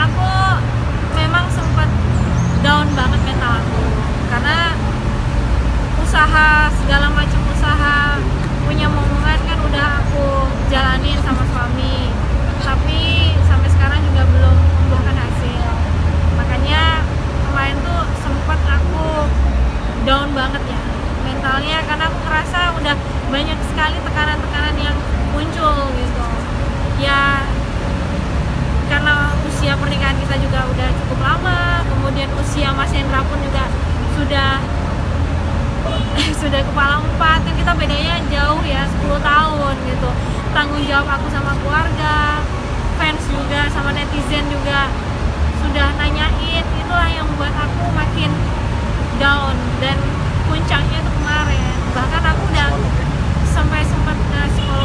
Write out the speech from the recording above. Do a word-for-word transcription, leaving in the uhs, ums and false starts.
aku memang sempat down banget mental aku karena usaha segala macam usaha punya momongan kan udah aku jalanin sama suami, tapi sampai sekarang juga belum membuahkan hasil. Makanya kemarin tuh sempat aku down banget ya mentalnya, karena aku ngerasa udah banyak sekali tekanan-tekanan yang muncul gitu ya, karena usia pernikahan kita juga udah cukup lama, kemudian usia Mas Hendra pun juga sudah sudah kepala empat, kan kita bedanya jauh ya, sepuluh tahun gitu. Tanggung jawab aku sama keluarga, fans juga, sama netizen juga sudah nanyain, itulah yang membuat aku makin down. Dan puncaknya tuh kemarin, bahkan aku udah sampai sempat ke psikolog